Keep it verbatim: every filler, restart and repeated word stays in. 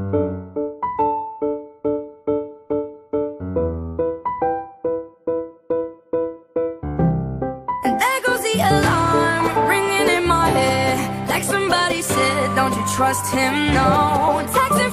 And there goes the alarm ringing in my head, like somebody said, don't you trust him, no. Texting